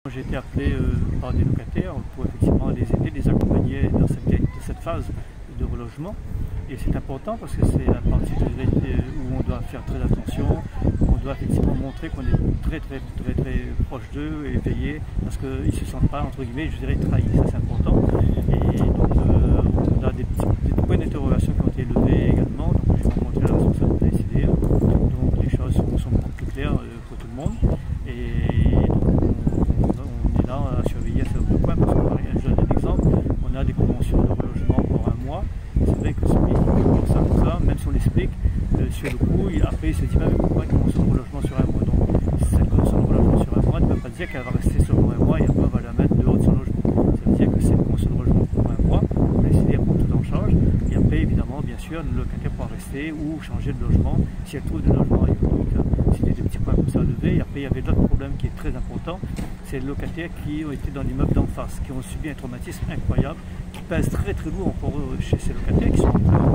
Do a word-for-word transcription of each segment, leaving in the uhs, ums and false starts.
J'ai été appelé euh, par des locataires pour effectivement les aider, les accompagner dans cette, dans cette phase de relogement. Et c'est important parce que c'est la partie où on doit faire très attention, on doit effectivement montrer qu'on est très très très très proche d'eux et veiller parce qu'ils ne se sentent pas, entre guillemets, je dirais, trahis. Ça c'est important. Et donc euh, on a des, petits, des points d'interrogation qui ont été levés également. Donc j'ai rencontré la responsable de la S I D R. Donc les choses sont, sont beaucoup plus claires euh, pour tout le monde. Et donc on, on est là à surveiller à ce point parce que, par exemple, je donne un exemple, on a des conventions de relogement pour un mois. C'est vrai que celui qui dit ça comme ça, même si on l'explique euh, sur le coup, il, après il se dit même pourquoi une convention de relogement sur un mois. Donc cette convention de relogement sur un mois ne veut pas dire qu'elle va rester sur un mois et après on va la mettre dehors de son logement. Ça veut dire que c'est une convention de relogement pour un mois, on va essayer de prendre tout en charge et après évidemment bien sûr le locataire pourra rester ou changer de logement si elle trouve de logement ailleurs. Donc euh, c'était des petits points comme ça à lever. Et après il y avait d'autres problèmes qui est très important, c'est les locataires qui ont été dans l'immeuble d'en face, qui ont subi un traumatisme incroyable, qui pèse très très lourd encore chez ces locataires, qui sont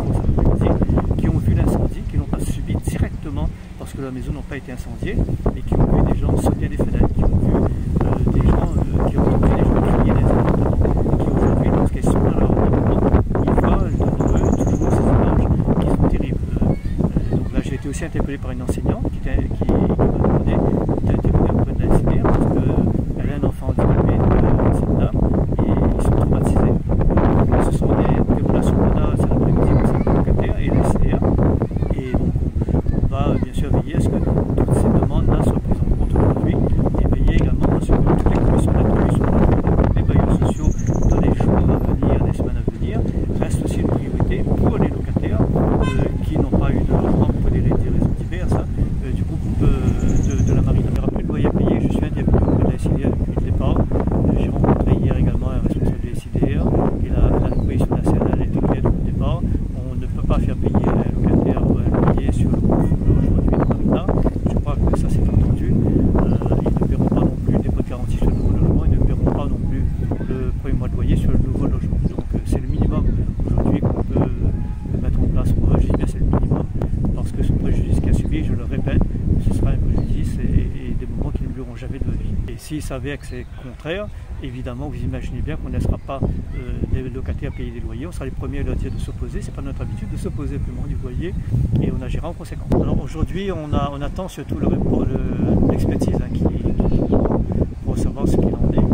qui ont vu l'incendie, qui n'ont pas subi directement parce que la maison n'a pas été incendiée, et qui ont vu des gens sauter des fenêtres, qui ont vu euh, des gens euh, qui ont entendu des gens crier des appartements, qui aujourd'hui, lorsqu'ils sont dans leur appartement, ils voient devant eux toujours ces images qui sont terribles. Euh, donc là, j'ai été aussi interpellé par une enseignante qui, qui, qui m'a demandé d'intervenir auprès de la S I D R parce qu'elle a un enfant handicapé, euh, cette dame, et ils sont traumatisés. Ce sont des, des relations qu'on a cet après-midi avec ces locataires et la S I D R. Et donc on, on va bien sûr veiller à ce que toutes ces demandes-là soient prises en compte aujourd'hui et veiller également à ce que toutes les commissions d'accueil sur les bailleurs sociaux dans les jours à venir, les semaines à venir, restent aussi une priorité pour les locataires euh, qui n'ont pas eu de logement pour des, des raisons diverses. Hein, euh, du groupe euh, de, de la marine. Il n'y aura plus de loyer à payer, je suis intervenu auprès de la S I D R depuis le départ. Euh, J'ai rencontré hier également un responsable de la S I D R et la, la position nationale était claire depuis le départ. On ne peut pas faire payer un locataire ou un loyer sur le aujourd'hui de Marina. Je crois que ça c'est entendu. Euh, ils ne paieront pas non plus le dépôt de garantie sur le nouveau logement, ils ne paieront pas non plus le premier mois de loyer sur le nouveau logement. Donc euh, c'est le minimum aujourd'hui qu'on peut euh, mettre en place pour eux. Je dis bien c'est le minimum parce que ce préjudice qu'il a subi, je le répète, ce sera un préjudice et, et des moments qui ne lui auront jamais de vie. Et s'il s'avère que c'est contraire, évidemment, vous imaginez bien qu'on ne laissera pas euh, les locataires payer des loyers. On sera les premiers à leur dire de s'opposer. Ce n'est pas notre habitude de s'opposer au paiement du loyer et on agira en conséquence. Alors aujourd'hui, on, on attend surtout l'expertise le, hein, qui, qui, pour savoir ce qu'il en est.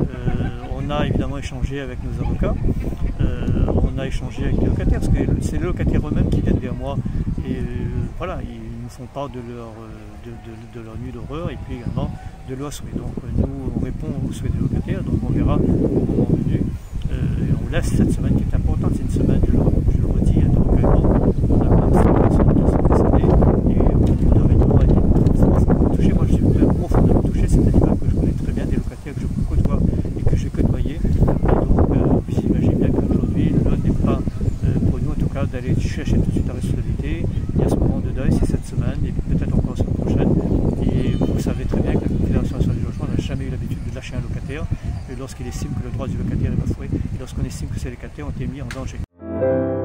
Euh, on a évidemment échangé avec nos avocats. Euh, on a échangé avec les locataires parce que c'est les locataires eux-mêmes qui viennent vers moi et euh, voilà, ils nous font part de leur, de, de, de leur nuit d'horreur et puis également de leurs souhaits. Donc nous, on répond aux souhaits des locataires, donc on verra au moment venu. Euh, on laisse cette semaine qui est importante, c'est une semaine, je le, je le redis, de recueillement. On a quand même cinq personnes qui sont décédées et on a réellement été profondément touché. Moi, je suis même profondément touché, c'est un immeuble que je connais très bien, des locataires que je côtoie et que j'ai côtoyé. Et donc, euh, vous imaginez bien qu'aujourd'hui, l'heure n'est pas, euh, pour nous en tout cas, d'aller chercher tout de suite la responsabilité. Il y a ce moment de deuil, c'est cette semaine et peut-être encore la semaine prochaine. Et vous savez très bien que la Confédération nationale du logement n'a jamais eu l'habitude de lâcher un locataire lorsqu'il estime que le droit du locataire est bafoué et lorsqu'on estime que ces locataires ont été mis en danger.